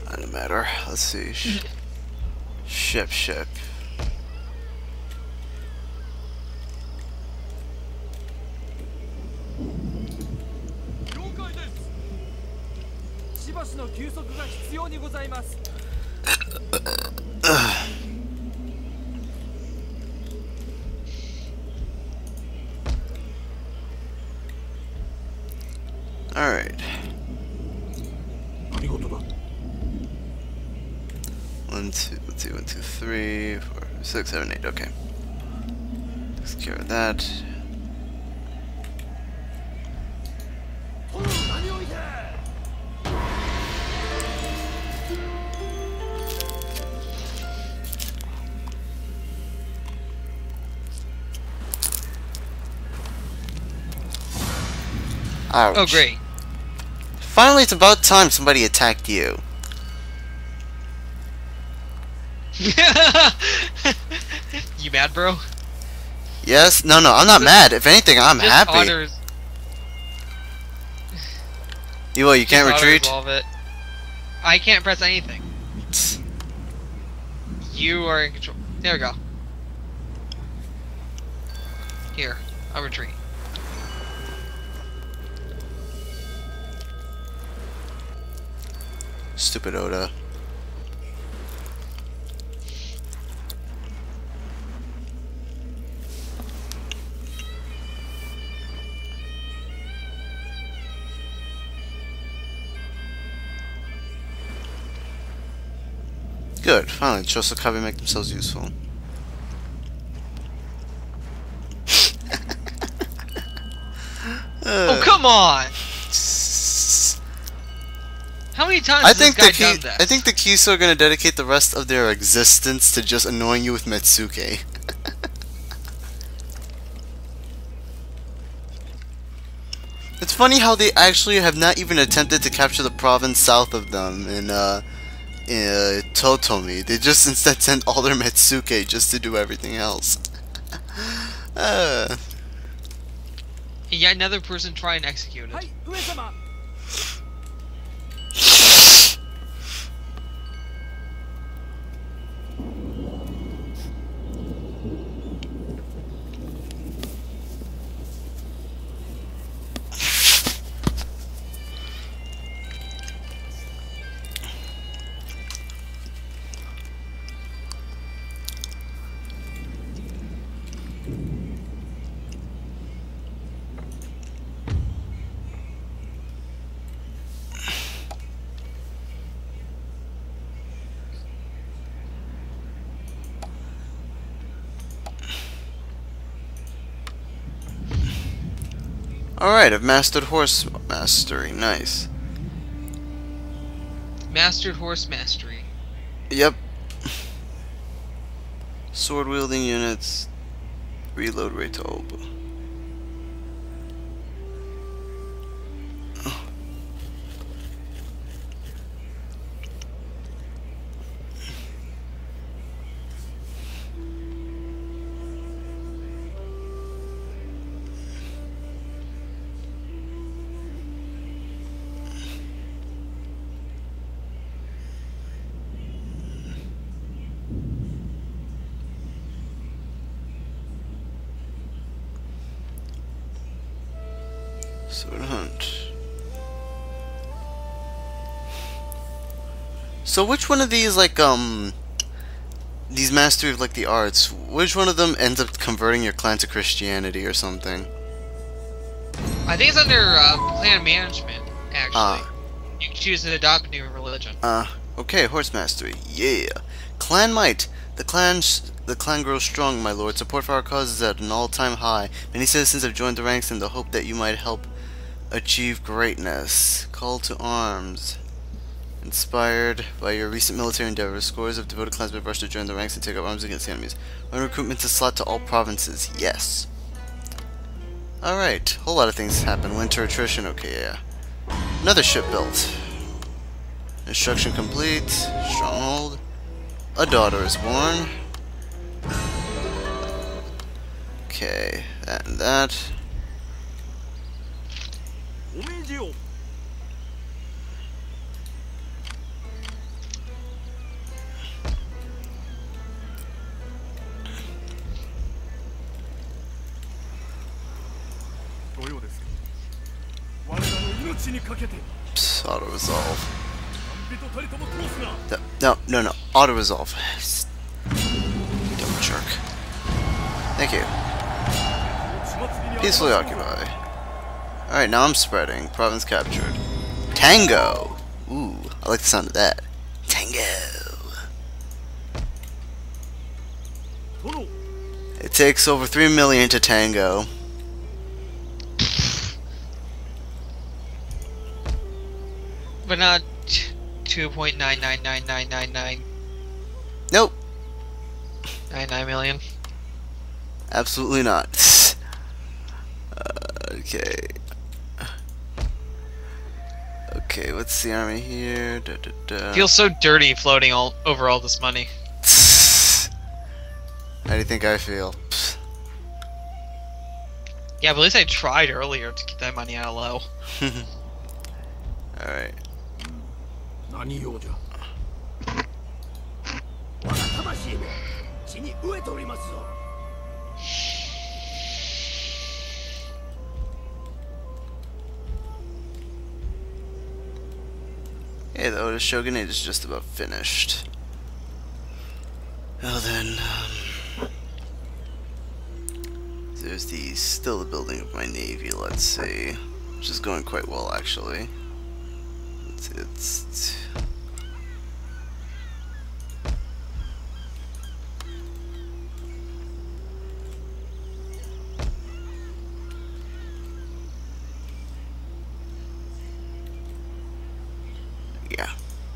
Doesn't matter. Let's see. Ship. Alright. 1, 2, 3, 4, 6, 7, 8. Okay. Takes care of that. Ouch. Oh, great. Finally, it's about time somebody attacked you. You mad, bro? Yes? No, I'm not mad. If anything, I'm Just happy. Otters. You can't retreat? Resolve it. I can't press anything. You are in control. There we go. Here, I'll retreat. Stupid Oda. Good, finally, Chosokabe make themselves useful. Oh, come on! How many times has this guy done this? I think the Kiso are gonna dedicate the rest of their existence to just annoying you with Metsuke. It's funny how they actually have not even attempted to capture the province south of them in Totomi. They just instead sent all their Metsuke just to do everything else. And yet another person try and execute it. Alright, I've mastered horse mastery. Nice. Mastered horse mastery. Yep. Sword wielding units. Reload rate to open. Sword hunt. So which one of these, like, these mastery of, like, the arts, which one of them ends up converting your clan to Christianity or something? I think it's under clan management, actually. You can choose to adopt a new religion. Okay, horse mastery. Yeah. Clan might. The clan grows strong, my lord. Support for our cause is at an all-time high. Many citizens have joined the ranks in the hope that you might help achieve greatness. Call to arms. Inspired by your recent military endeavors, scores of devoted clansmen rush to join the ranks and take up arms against the enemies. Run recruitment to slot to all provinces. Yes. Alright. Whole lot of things happen. Winter attrition. Okay, yeah. Another ship built. Instruction complete. Stronghold. A daughter is born. Okay, that and that. Psst, auto resolve. No. Auto resolve. Dumb jerk. Thank you. Peacefully occupy. Alright, now I'm spreading. Province captured. Tango! Ooh, I like the sound of that. Tango! It takes over 3 million to tango. But not 2.999999. Nope. 99 million. Absolutely not. Okay. Okay, what's the army here? Feels so dirty floating all over all this money. How do you think I feel? Yeah, but at least I tried earlier to get that money out of low. Alright. Hey, the Oda Shogunate is just about finished. Well then, there's still the building of my navy, let's see. Which is going quite well, actually. It's yeah.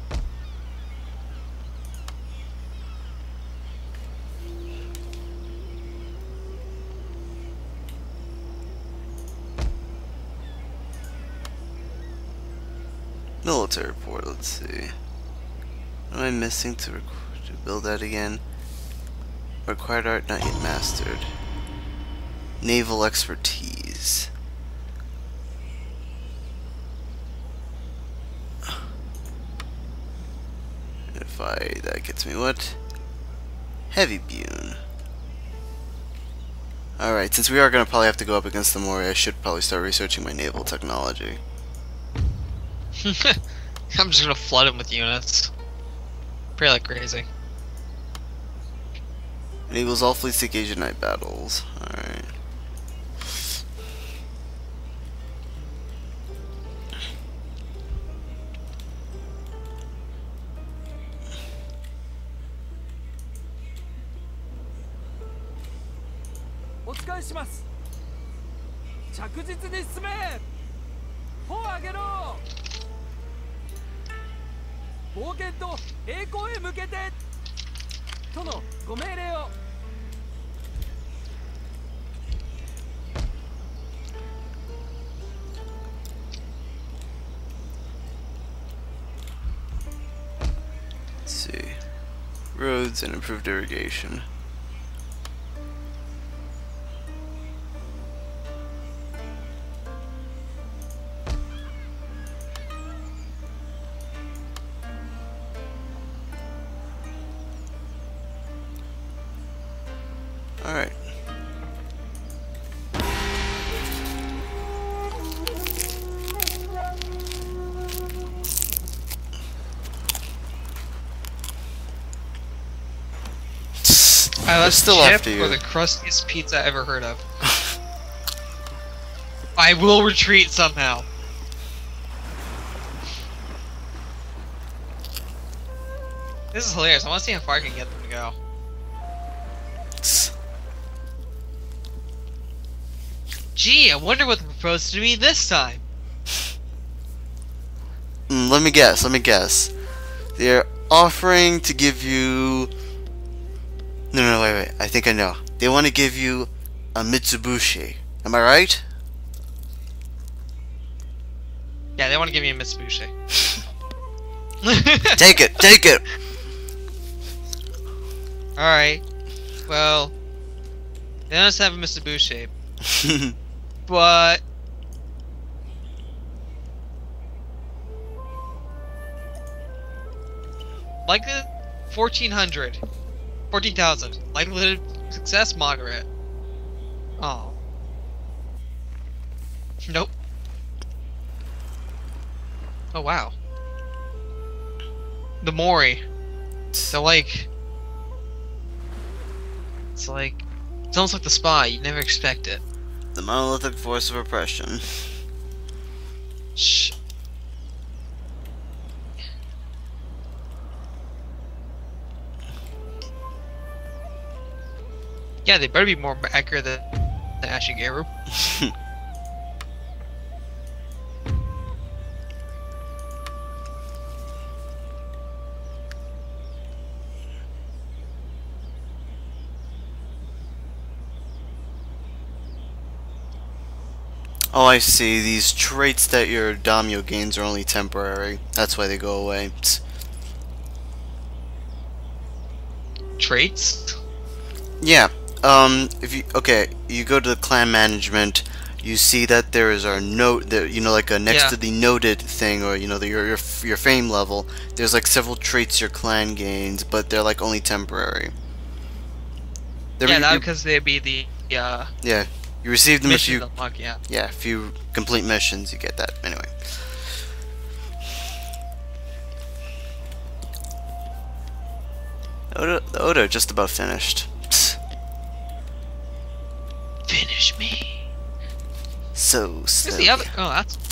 Military port, let's see. What am I missing to build that again? Required art not yet mastered. Naval expertise. That gets me what? Heavy Bune. Alright, since we are going to probably have to go up against the Mori, I should probably start researching my naval technology. I'm just gonna flood him with units. Pray like crazy. Enables all fleets to engage in night battles. Alright. Let's see. Roads and improved irrigation. Alright. That's still chip after you. or the crustiest pizza I ever heard of. I will retreat somehow. This is hilarious. I want to see how far I can get them to go. Gee, I wonder what they proposed to me this time. Let me guess. They're offering to give you... No, wait. I think I know. They want to give you a Mitsubishi. Am I right? Yeah, they want to give me a Mitsubishi. Take it! Alright. Well, they don't have a Mitsubishi. But... like the 1400. 14,000. Likelihood of success, moderate. Oh. Nope. Oh wow. The Mori. They're like. It's like. It's almost like the Spy. You never expect it. The monolithic force of oppression. Shh. Yeah, they better be more accurate than Ashigaru. Oh, I see. These traits that your daimyo gains are only temporary. That's why they go away. Traits? Yeah. If you you go to the clan management, you see that there is our note that like next to the noted thing, or your fame level. There's like several traits your clan gains, but they're like only temporary. Because they'd be the yeah. You receive them if you unlock, yeah, if you complete missions, you get that anyway. The Oda just about finished. Finish me. So slow. Where's the other? Oh, that's